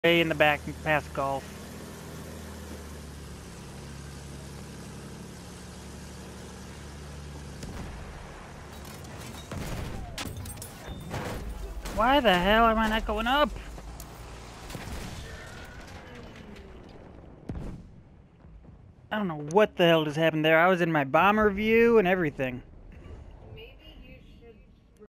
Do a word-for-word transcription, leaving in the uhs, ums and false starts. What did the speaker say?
way in the back past golf. Why the hell am I not going up? I don't know what the hell just happened there. I was in my bomber view and everything.